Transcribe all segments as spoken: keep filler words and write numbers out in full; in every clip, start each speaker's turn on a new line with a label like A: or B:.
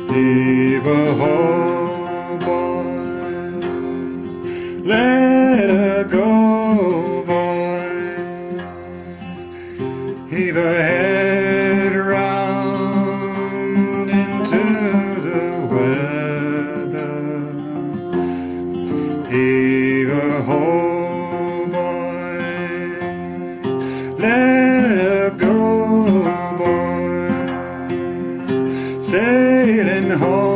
A: Heave-ho, boys, let her go, boys. Heave her head round into the weather. Heave-ho, boys, let her go, boys. Sailing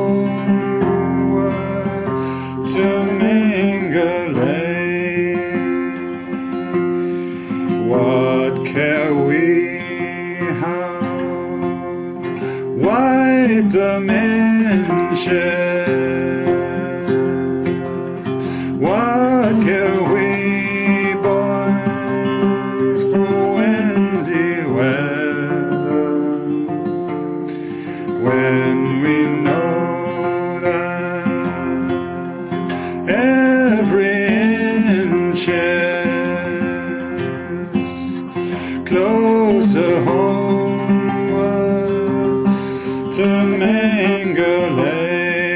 A: homeward to Mingulay. What care we how wide the men share? What care we, boys, for windy weather, when we know that every inch is closer homeward to Mingulay.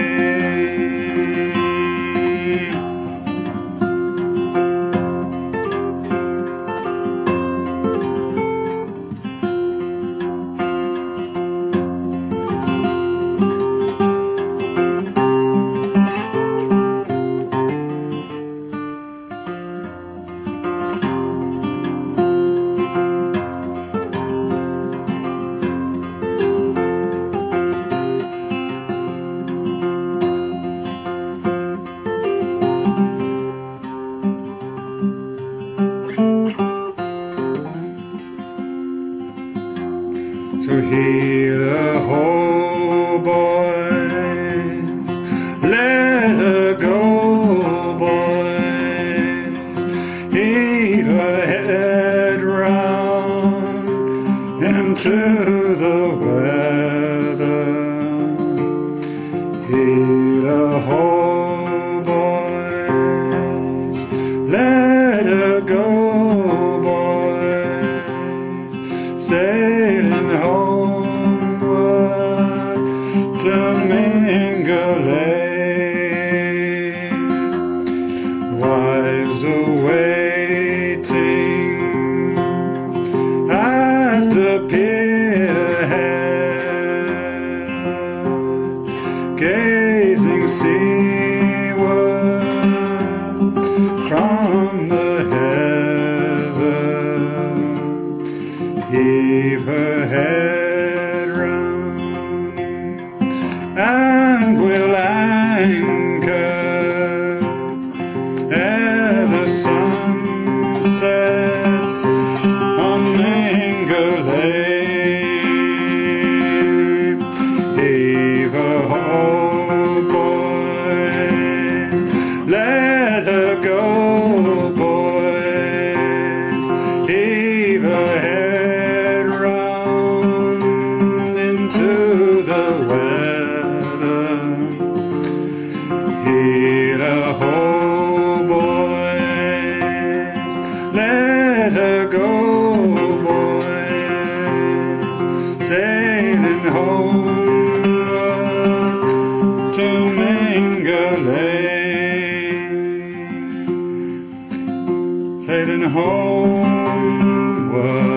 A: So heave-ho, boys, let her go, boys. Heave her head round into the weather. Heave-ho, boys, let her go, boys. Sailing homeward to Mingulay. Wives are waiting at the pierhead, gazing seaward from the heather. Heave her head round and we'll anchor ere the sun sets on Mingulay. Heave-ho, boys, let her go, boys. Heave her head into the weather. Heave-ho, boys, let her go, boys. Sailing homeward to Mingulay. Sailing homeward